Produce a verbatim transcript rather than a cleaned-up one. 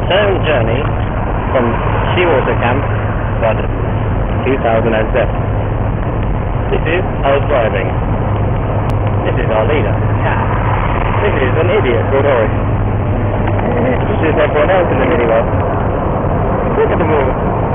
return journey from SHeerwater Camp, Buddens, two thousand seven. This is us driving. This is our leader, Cat. This is an idiot called Horace. This is everyone else in the minibus. Look at them all.